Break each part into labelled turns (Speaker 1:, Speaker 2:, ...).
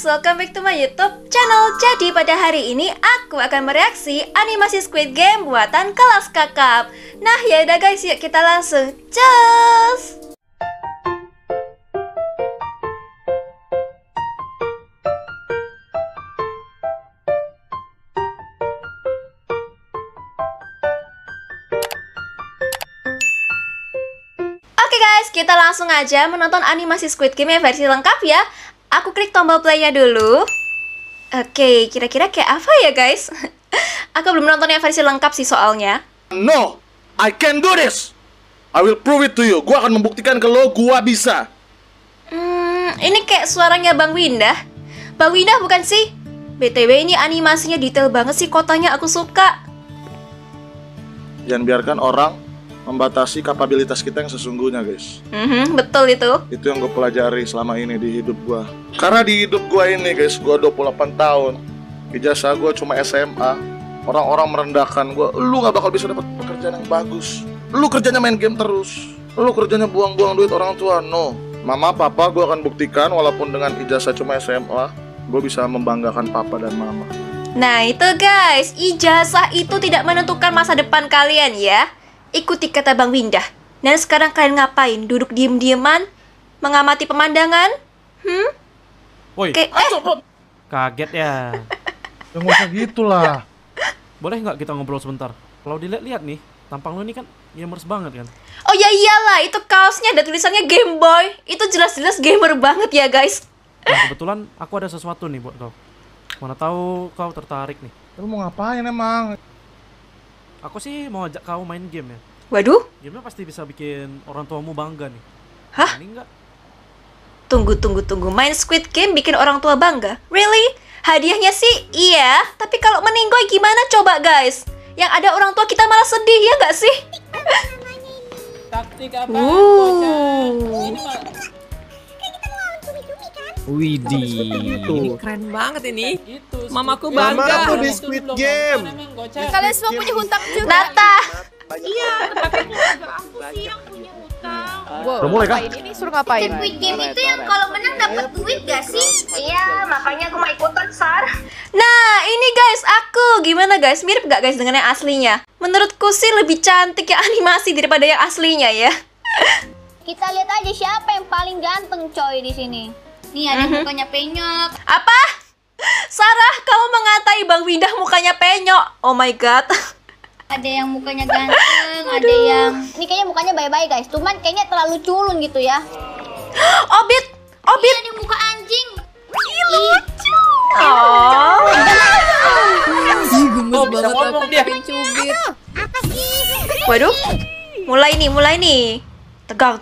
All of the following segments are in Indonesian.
Speaker 1: welcome back to my YouTube channel. Jadi pada hari ini aku akan mereaksi animasi Squid Game buatan kelas kakap. Nah yaudah guys, yuk kita langsung cus. Oke guys, kita langsung aja menonton animasi Squid Game yang versi lengkap ya. Aku klik tombol play-nya dulu. Oke, kira-kira kayak apa ya guys? Aku belum nonton yang versi lengkap sih soalnya.
Speaker 2: No, I can do this. I will prove it to you. Gua akan membuktikan ke lo, gua bisa.
Speaker 1: Ini kayak suaranya Bang Windah. Bang Windah bukan sih? BTW ini animasinya detail banget sih, kotanya aku suka.
Speaker 2: Jangan biarkan orang membatasi kapabilitas kita yang sesungguhnya, guys.
Speaker 1: Betul itu.
Speaker 2: Itu yang gue pelajari selama ini di hidup gue. Karena di hidup gue ini, guys, gue 28 tahun. Ijazah gue cuma SMA. Orang-orang merendahkan gue. Lu gak bakal bisa dapat pekerjaan yang bagus. Lu kerjanya main game terus. Lu kerjanya buang-buang duit orang tua. No. Mama, papa, gue akan buktikan walaupun dengan ijazah cuma SMA, gue bisa membanggakan papa dan mama.
Speaker 1: Nah itu guys, ijazah itu tidak menentukan masa depan kalian ya. Ikuti kata Bang Windah. Dan sekarang kalian ngapain? Duduk diem-dieman? Mengamati pemandangan?
Speaker 3: Woi, kaget ya.
Speaker 2: Ya nggak usah gitulah.
Speaker 3: Boleh nggak kita ngobrol sebentar? Kalau dilihat-lihat nih, tampang lu ini kan gamers banget kan?
Speaker 1: Oh ya iyalah, itu kaosnya ada tulisannya Game Boy. Itu jelas-jelas gamer banget ya guys.
Speaker 3: Nah, kebetulan aku ada sesuatu nih buat kau. Mana tahu kau tertarik nih.
Speaker 2: Lu mau ngapain emang?
Speaker 3: Aku sih mau ajak kau main game ya.
Speaker 1: Waduh,
Speaker 3: Gamenya pasti bisa bikin orang tuamu bangga nih.
Speaker 1: Hah?
Speaker 3: Ini enggak?
Speaker 1: Tunggu. Main Squid Game bikin orang tua bangga? Really? Hadiahnya sih iya, tapi kalau meninggoy gimana coba guys? Yang ada orang tua kita malah sedih ya nggak sih?
Speaker 4: Taktik apa? Ini
Speaker 5: Widih, ini keren banget ini.
Speaker 4: itu.
Speaker 5: Mamaku
Speaker 4: Squid
Speaker 5: bangga.
Speaker 4: Game.
Speaker 2: Mamaku di
Speaker 4: Itu
Speaker 2: Squid
Speaker 4: belum
Speaker 2: Game.
Speaker 4: apa namanya, gocap.
Speaker 6: Kalian semua punya hutang juga.
Speaker 1: Nata,
Speaker 6: Iya, tapi keluarga aku sih yang punya hutang.
Speaker 2: Udah mulai kah?
Speaker 6: Ini suruh ngapain?
Speaker 7: Squid Game itu yang kalau menang dapat duit gak sih? Iya, makanya aku mau ikutan, Sar.
Speaker 1: nah ini guys aku. Gimana guys? Mirip gak guys dengan yang aslinya? Menurutku sih lebih cantik ya animasi daripada yang aslinya ya.
Speaker 7: Kita lihat aja siapa yang paling ganteng coy di sini. Nih ada yang mukanya penyok.
Speaker 1: Apa? Sarah, kamu mengatai Bang Windah mukanya penyok. Oh my god.
Speaker 7: Ada yang mukanya ganteng, ada yang ini kayaknya mukanya baik-baik guys. Cuman kayaknya terlalu culun gitu ya.
Speaker 1: Obit.
Speaker 7: Iya, ada yang muka anjing. Lucu.
Speaker 1: Oh.
Speaker 5: Gemes banget aku pengen cubit.
Speaker 7: Apa sih?
Speaker 1: Waduh. Mulai nih. Tegang.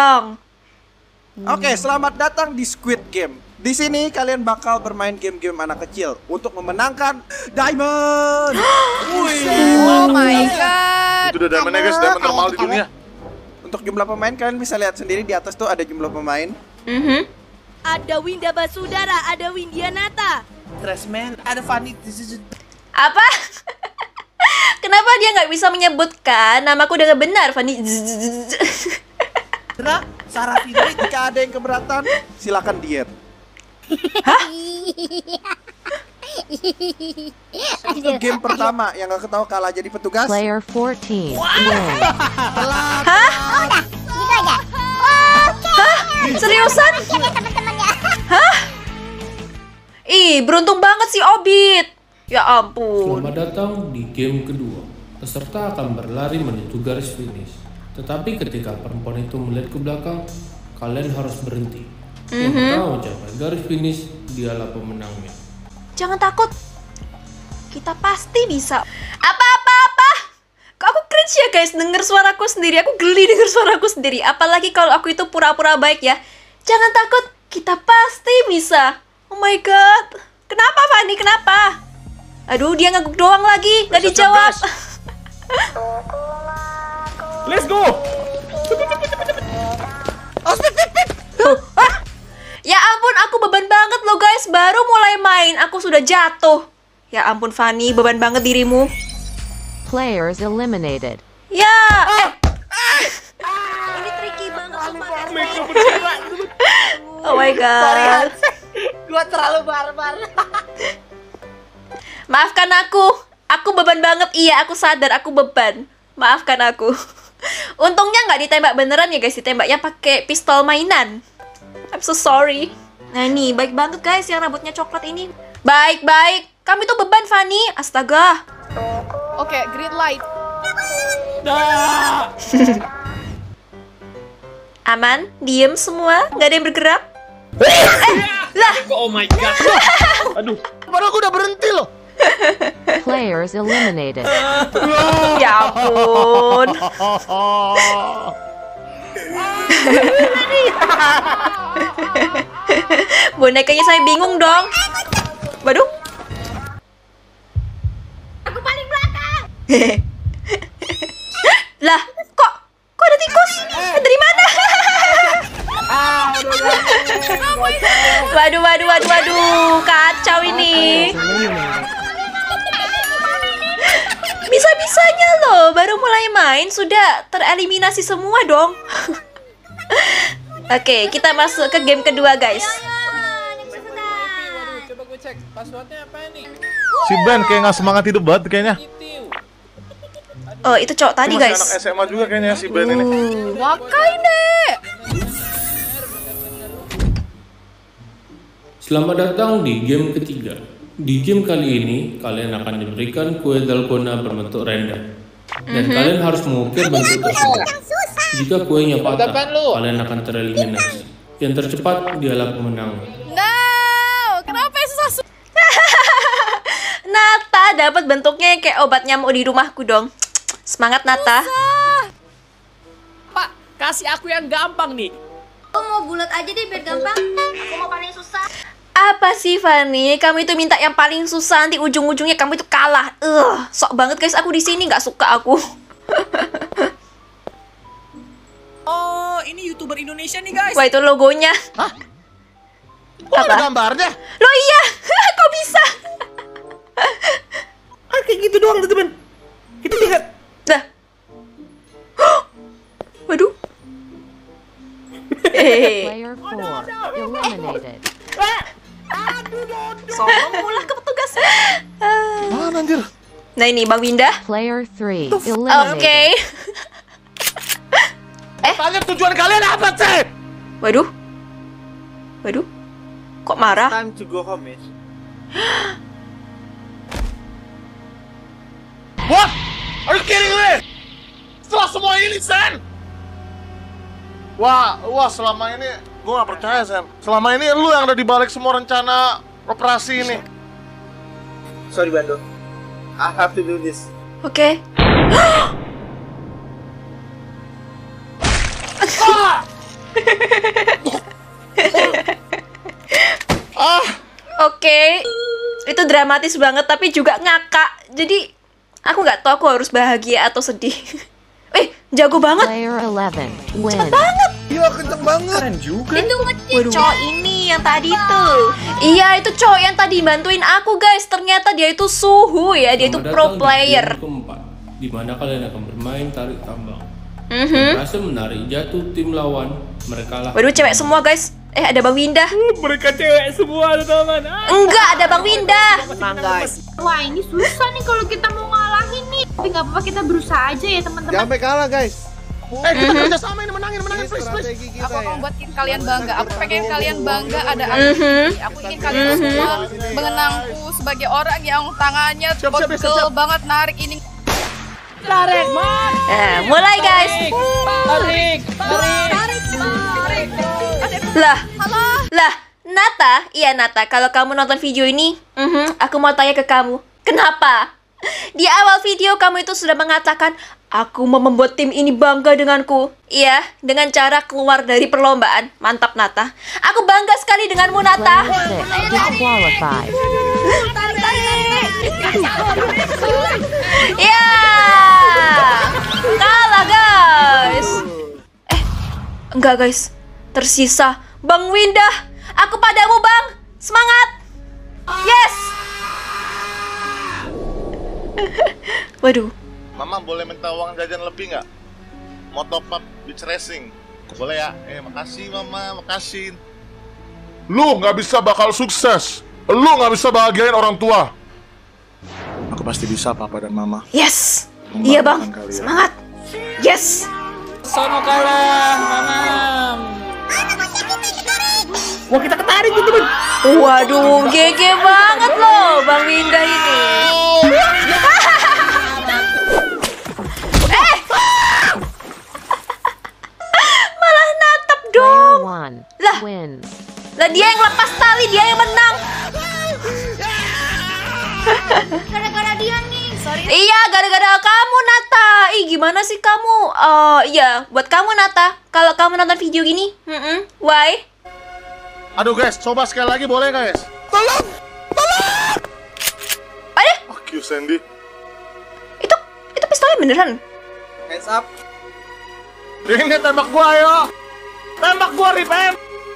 Speaker 8: Oke, selamat datang di Squid Game. Di sini kalian bakal bermain game-game anak kecil untuk memenangkan diamond.
Speaker 6: Oh my god.
Speaker 2: Itu udah diamondnya guys, diamond normal di dunia.
Speaker 8: Untuk jumlah pemain kalian bisa lihat sendiri di atas tuh ada jumlah pemain.
Speaker 6: Ada Windah Basudara, ada Windianata.
Speaker 4: Trashman, ada Fanny.
Speaker 1: Apa? Kenapa dia nggak bisa menyebutkan namaku dengan benar, Fanny?
Speaker 8: Sarah Fitri, jika ada yang keberatan, silakan diet. Itu game pertama yang gak ketawa kalah jadi petugas.
Speaker 9: Player 14.
Speaker 1: Hah?
Speaker 7: Gitu aja.
Speaker 1: Seriusan?
Speaker 7: Teman-temannya.
Speaker 1: Hah? Ih, beruntung banget sih Obit. Ya ampun.
Speaker 10: Selamat datang di game kedua. Peserta akan berlari menuju garis finish. Tetapi ketika perempuan itu melihat ke belakang, kalian harus berhenti. Yang tahu capai garis finish, dialah pemenangnya.
Speaker 1: Jangan takut. Kita pasti bisa. Apa? Kok aku cringe ya guys denger suaraku sendiri. Aku geli denger suaraku sendiri. Apalagi kalau aku itu pura-pura baik ya. Jangan takut. Kita pasti bisa. Oh my god. Kenapa Fanny? Kenapa? Aduh, dia ngaguk doang lagi. Gak dijawab.
Speaker 3: Let's go.
Speaker 1: Ya ampun, aku beban banget loh guys. Baru mulai main, aku sudah jatuh. Ya ampun Fanny, beban banget dirimu.
Speaker 9: Players eliminated.
Speaker 1: Ya.
Speaker 6: Ini tricky banget.
Speaker 1: Oh my god.
Speaker 4: Gua terlalu barbar.
Speaker 1: Maafkan aku beban banget. Iya, aku sadar aku beban. Maafkan aku. Untungnya nggak ditembak beneran ya guys, ditembaknya pakai pistol mainan. I'm so sorry. Nah ini baik banget guys yang rambutnya coklat ini. Baik. Kamu itu beban Fanny. Astaga.
Speaker 6: Oke, green light.
Speaker 1: Aman, diem semua, nggak ada yang bergerak. Lah.
Speaker 5: Oh my god.
Speaker 2: Aduh, padahal gue udah berhenti loh.
Speaker 9: Players eliminated.
Speaker 1: Ya ampun. Bonekanya saya bingung dong. Waduh.
Speaker 7: Aku paling belakang.
Speaker 1: Lah, kok ada tikus? Dari mana? Waduh, kacau ini. Bisa-bisanya loh, baru mulai main sudah tereliminasi semua dong. Oke, kita masuk ke game kedua guys.
Speaker 10: Coba gue cek passwordnya apa nih?
Speaker 2: Si Ben kayak nggak semangat hidup banget kayaknya.
Speaker 1: Oh, itu cowok tadi
Speaker 2: Dia masih
Speaker 1: guys.
Speaker 2: anak SMA juga kayaknya si Ben ini.
Speaker 6: Wakai deh.
Speaker 10: Selamat datang di game ketiga. Di game kali ini, kalian akan diberikan kue dalgona berbentuk random. Dan kalian harus mengukir bentuk tersebut. Jika kuenya patah, kalian akan tereliminasi. Yang tercepat dialah pemenang.
Speaker 6: No, kenapa susah?
Speaker 1: Nata dapat bentuknya kayak obat nyamuk di rumahku dong. Semangat Nata.
Speaker 5: Pak, kasih aku yang gampang nih.
Speaker 7: Aku mau bulat aja deh biar gampang. Aku mau paling susah.
Speaker 1: Apa sih Fanny? Kamu itu minta yang paling susah, nanti ujung-ujungnya kamu itu kalah. Sok banget guys aku di sini, nggak suka aku.
Speaker 5: Oh, ini YouTuber Indonesia nih guys.
Speaker 1: Wah, itu logonya.
Speaker 2: Hah? Kok ada gambarnya?
Speaker 1: Loh iya, kok bisa?
Speaker 5: Kayak gitu doang teman. Kita lihat.
Speaker 1: Dah. Waduh.
Speaker 9: Player 4 eliminated.
Speaker 1: Sombong pula ke petugas.
Speaker 2: Mana anjir?
Speaker 1: Nah ini Bang Winda.
Speaker 9: Player 3
Speaker 1: Oke.
Speaker 9: eliminated.
Speaker 2: Tanya tujuan kalian apa sih?
Speaker 1: Waduh. Kok marah?
Speaker 8: Time to go home, Miss.
Speaker 2: What? Are you kidding me? Setelah semua ini, Sen? Wah, selama ini gue gak percaya, Sen. Selama ini lu yang ada di balik semua rencana operasi ini.
Speaker 8: Sorry, Bando. I have to do this.
Speaker 1: Oke. Oke. Itu dramatis banget tapi juga ngakak. Jadi aku nggak tahu aku harus bahagia atau sedih. Jago banget.
Speaker 9: Player 11 win.
Speaker 1: Cepet banget.
Speaker 8: Iya, kenceng banget. Keren juga.
Speaker 7: Itu ngecil.
Speaker 1: Cowok ini yang tadi tuh. Iya, itu cowok yang tadi bantuin aku, guys. Ternyata dia itu suhu ya, dia itu pro player.
Speaker 10: Keempat, di mana kalian akan bermain tarik tambang. Berhasil menarik jatuh tim lawan, mereka lah.
Speaker 1: Waduh, cewek semua, guys. Ada Bang Winda.
Speaker 5: Mereka cewek semua, teman.
Speaker 1: Enggak, ada Bang Winda.
Speaker 5: Tenang guys.
Speaker 6: Wah, ini susah nih kalau kita mau ngalahin nih. Tapi nggak apa-apa, kita berusaha aja ya teman-teman.
Speaker 8: Jangan sampai kalah, guys.
Speaker 2: Kita kerja sama ini, menangin, please.
Speaker 6: Aku akan buatin kalian bangga. Aku pengen kalian bangga ada aku di sini. Aku ingin kalian semua mengenangku sebagai orang yang tangannya pegel banget narik ini.
Speaker 5: Tarik,
Speaker 1: Mulai, guys.
Speaker 5: Tarik.
Speaker 1: Lah, Nata, iya Nata, kalau kamu nonton video ini, aku mau tanya ke kamu, kenapa? Di awal video kamu itu sudah mengatakan, aku mau membuat tim ini bangga denganku. Iya, dengan cara keluar dari perlombaan. Mantap Nata. Aku bangga sekali denganmu Nata.
Speaker 9: Player 6 disqualified.
Speaker 1: Ya, kalah guys. Enggak guys, tersisa Bang Winda. Aku padamu Bang, semangat. Yes. Waduh.
Speaker 2: Mama boleh minta uang jajan lebih nggak? Mau top up beach racing? Boleh ya? Makasih Mama, makasih. Lu nggak bisa bakal sukses. Lu nggak bisa bahagiain orang tua. Aku pasti bisa, Papa dan Mama.
Speaker 1: Yes. Iya bang. Semangat. Yes.
Speaker 4: Sono kalah, Mamam. Wah, kita ketarik gitu, Bang.
Speaker 1: Waduh, GG banget loh Bang Winda ini. Malah natap dong. Lah, lah dia yang lepas tali, dia yang menang.
Speaker 7: Gara-gara dia nih. Sorry.
Speaker 1: Iya, gara-gara kamu Nata. Ih, gimana sih kamu? Iya, buat kamu Nata. Kalau kamu nonton video gini, why?
Speaker 2: Aduh guys, coba sekali lagi boleh guys? Tolong! Tolong!
Speaker 1: Ada?
Speaker 2: Fuck you, Sandy.
Speaker 1: Itu pistolnya beneran?
Speaker 8: Hands up.
Speaker 2: Ini tembak gua, ayo! Tembak gua, Ripem!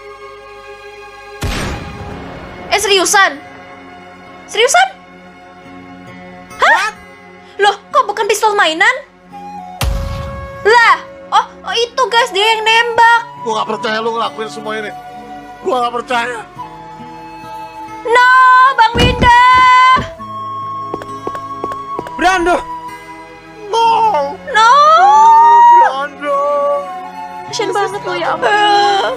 Speaker 1: Seriusan? Seriusan? Hah? Loh, kok bukan pistol mainan? Lah, oh itu guys, dia yang nembak.
Speaker 2: Gua gak percaya lu ngelakuin semua ini. Gua gak percaya.
Speaker 1: No, Bang Winda.
Speaker 8: Brando.
Speaker 2: No.
Speaker 1: No.
Speaker 2: Brando.
Speaker 1: Kasian banget lo ya ampun.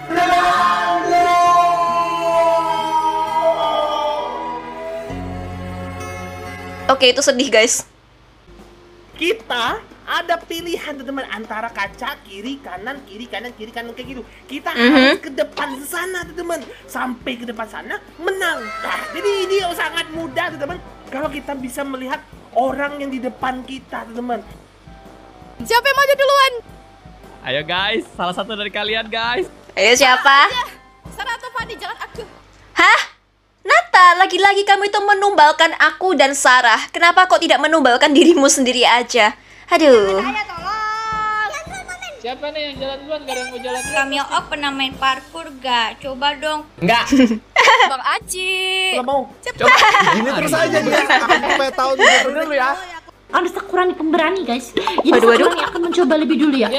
Speaker 1: Oke, itu sedih guys.
Speaker 4: Kita ada pilihan teman-teman antara kaca kiri kanan kayak gitu. Kita harus ke depan sana teman-teman. Sampai ke depan sana menang. Nah, jadi ini sangat mudah teman-teman. Kalau kita bisa melihat orang yang di depan kita teman-teman.
Speaker 6: Siapa yang maju duluan?
Speaker 5: Ayo guys, salah satu dari kalian guys.
Speaker 1: Ayo siapa?
Speaker 6: Sarah atau Fani, jangan aku.
Speaker 1: Hah? Nata, lagi-lagi kamu itu menumbalkan aku dan Sarah. Kenapa kok tidak menumbalkan dirimu sendiri aja? Aduh.
Speaker 11: Siapa nih yang jalan duluan? Gak ada yang mau jalan duluan.
Speaker 7: Kami op pernah main parkour gak? Coba dong.
Speaker 4: Enggak.
Speaker 6: Bang Aci.
Speaker 4: Gak mau.
Speaker 8: Coba. Gini terus aja dia. Sampai tahun dulu ya.
Speaker 12: Ada Sakurani pemberani guys. Jadi Sakurani akan mencoba lebih dulu ya.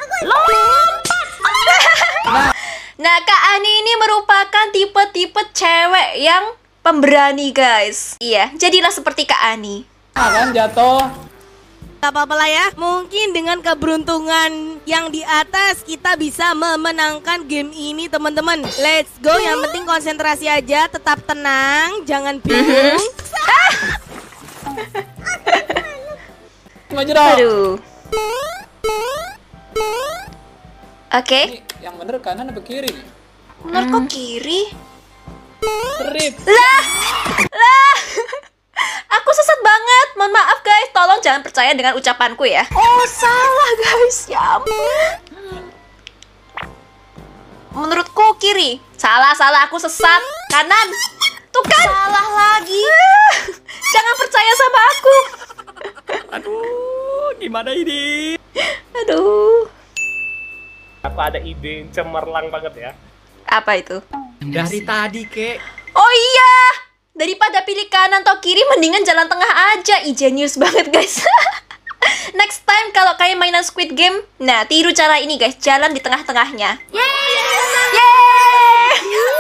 Speaker 1: Nah, Kak Ani ini merupakan tipe-tipe cewek yang pemberani guys. Iya, jadilah seperti Kak Ani.
Speaker 11: Kan jatuh.
Speaker 13: Gak apa-apa lah ya. Mungkin dengan keberuntungan yang di atas kita bisa memenangkan game ini teman-teman. Let's go. Yang penting konsentrasi aja, tetap tenang, jangan bingung.
Speaker 11: Maju dong.
Speaker 1: Aduh. Oke.
Speaker 11: Yang bener kanan apa kiri?
Speaker 1: Bener kok kiri?
Speaker 11: Rip.
Speaker 1: Lah. Aku sesat banget. Mohon maaf guys. Tolong jangan percaya dengan ucapanku ya. Oh, salah guys. Ya ampun. Menurutku kiri. Salah. Aku sesat. Kanan. Tuh kan. Salah lagi. Jangan percaya sama aku.
Speaker 5: Aduh, gimana ini?
Speaker 1: Aduh.
Speaker 14: Aku ada ide yang cemerlang banget ya.
Speaker 1: Apa itu?
Speaker 5: Dari tadi, Kek.
Speaker 1: Oh iya. Daripada pilih kanan atau kiri, mendingan jalan tengah aja. Genius banget guys. Next time kalau kalian mainan Squid Game, nah tiru cara ini guys, jalan di tengah-tengahnya. Yeay!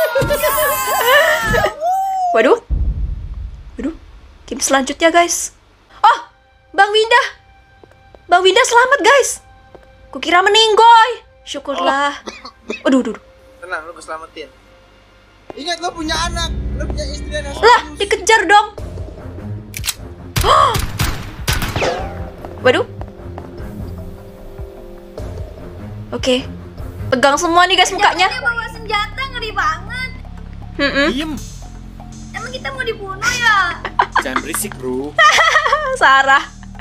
Speaker 1: Waduh. Game selanjutnya guys. Oh, Bang Winda selamat guys. Kukira meninggoy. Syukurlah. Waduh.
Speaker 8: Tenang, lu keselamatin. Ingat lu punya anak, lu punya istri dan
Speaker 1: lah, dikejar dong. Waduh. Oke. Pegang semua nih guys mukanya.
Speaker 7: Dia bawa senjata, ngeri banget.
Speaker 5: Diem.
Speaker 7: Emang kita mau dibunuh ya?
Speaker 5: Jangan berisik, bro.
Speaker 1: Sarah.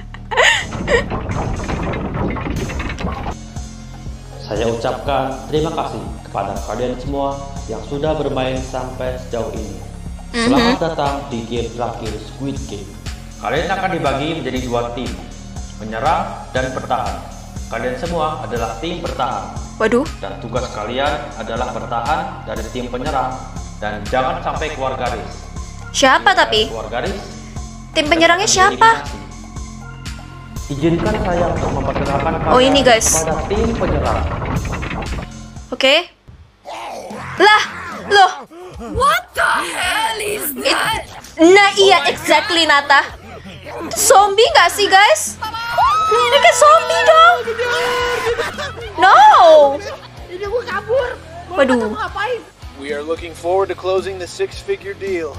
Speaker 15: Saya ucapkan terima kasih kepada kalian semua yang sudah bermain sampai sejauh ini. Selamat datang di game terakhir Squid Game. Kalian akan dibagi menjadi 2 tim, menyerang dan bertahan. Kalian semua adalah tim bertahan.
Speaker 1: Waduh.
Speaker 15: Dan tugas kalian adalah bertahan dari tim penyerang dan jangan sampai keluar garis.
Speaker 1: Siapa tapi?
Speaker 15: Keluar garis.
Speaker 1: Tim penyerangnya siapa?
Speaker 15: Izinkan saya untuk memperkenalkan
Speaker 1: kalian ini guys
Speaker 15: pada tim penyerang.
Speaker 1: Oke. Lah, Loh,
Speaker 6: What the hell is that?
Speaker 1: nah iya exactly Nata. Zombie nggak sih guys? Ini kayak zombie dong. No.
Speaker 4: Ini gue kabur.
Speaker 1: Waduh.
Speaker 4: Ngapain?
Speaker 16: We are looking forward to closing the 6-figure deal.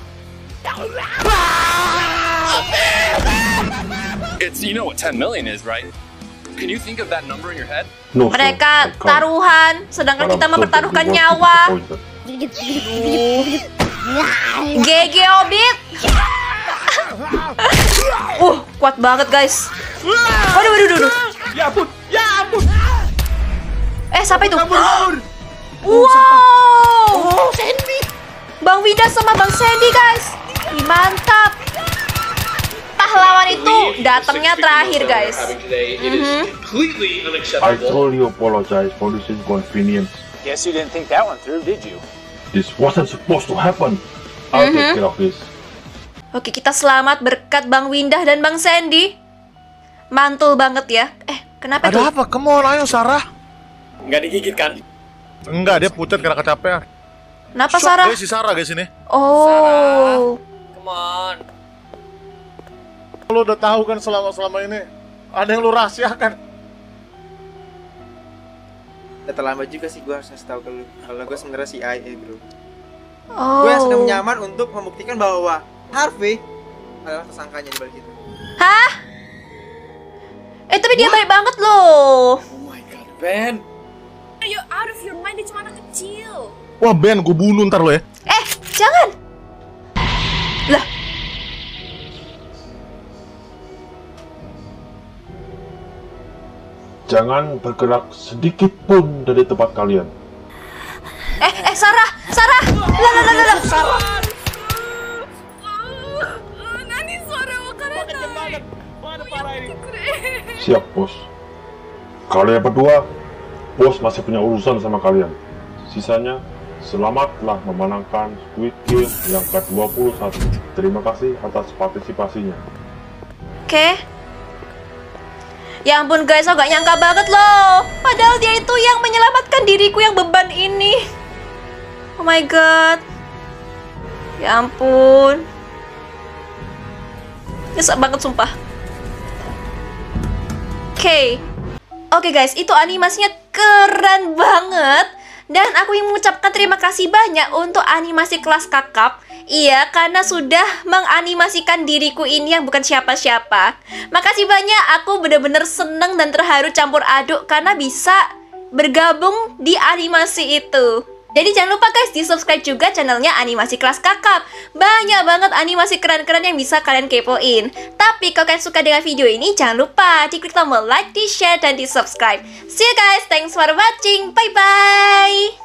Speaker 17: You know what 10 million is, right? Can you think of that number in your head?
Speaker 1: Mereka taruhan, sedangkan kita mempertaruhkan nyawa. GG Obit. Kuat banget guys. Waduh.
Speaker 4: Ya ampun, ya ampun.
Speaker 1: Siapa itu?
Speaker 4: Kabur.
Speaker 1: Wow.
Speaker 4: Sandy.
Speaker 1: Bang Winda sama Bang Sandy guys. Mantap. Pahlawan itu datangnya terakhir guys.
Speaker 18: I truly apologize for this inconvenience.
Speaker 16: Guess you didn't think that one through, did you?
Speaker 18: This wasn't supposed to happen. I'll take care of this.
Speaker 1: Oke, kita selamat berkat Bang Windah dan Bang Sandy. Mantul banget ya. Kenapa tuh?
Speaker 2: Ada apa? Come on, ayo Sarah.
Speaker 14: Nggak digigit kan?
Speaker 2: Enggak, dia pucat karena kecapean.
Speaker 1: Kenapa Sarah?
Speaker 2: Guys, si Sarah guys ini.
Speaker 1: Oh.
Speaker 5: Come on.
Speaker 2: Lu udah tahu kan selama ini ada yang lu rahasiakan.
Speaker 19: Udah terlambat juga sih gue harus ngasih tahu ke lu kalau gue sebenarnya CIA bro.
Speaker 1: Oh.
Speaker 19: Gue sedang menyamar untuk membuktikan bahwa Harvey adalah tersangkanya di balik itu.
Speaker 1: Hah? Tapi dia baik banget loh.
Speaker 16: Ben.
Speaker 6: Are you out of your mind? Dia cuma anak kecil.
Speaker 2: Wah Ben, gue bunuh ntar lo ya.
Speaker 1: Jangan. Lah.
Speaker 18: Jangan bergerak sedikit pun dari tempat kalian.
Speaker 1: Sarah. Lah.
Speaker 4: Sarah.
Speaker 6: Nani suara wakarana.
Speaker 4: Mana parah ini?
Speaker 18: Siap, bos. Kalian berdua, bos masih punya urusan sama kalian. Sisanya, selamatlah memenangkan Squid Game yang ke-21. Terima kasih atas partisipasinya.
Speaker 1: Oke. Ya ampun guys, aku gak nyangka banget loh. Padahal dia itu yang menyelamatkan diriku yang beban ini. Oh my god. Ya ampun. Nyesek banget sumpah. Oke guys, itu animasinya keren banget. Dan aku ingin mengucapkan terima kasih banyak untuk animasi kelas kakap. Iya, karena sudah menganimasikan diriku ini yang bukan siapa-siapa. Makasih banyak, aku bener-bener seneng dan terharu campur aduk karena bisa bergabung di animasi itu. Jadi jangan lupa guys, di-subscribe juga channelnya Animasi Kelas Kakap. Banyak banget animasi keren-keren yang bisa kalian kepoin. Tapi kalau kalian suka dengan video ini, jangan lupa diklik tombol like, di-share, dan di-subscribe. See you guys, thanks for watching, bye-bye!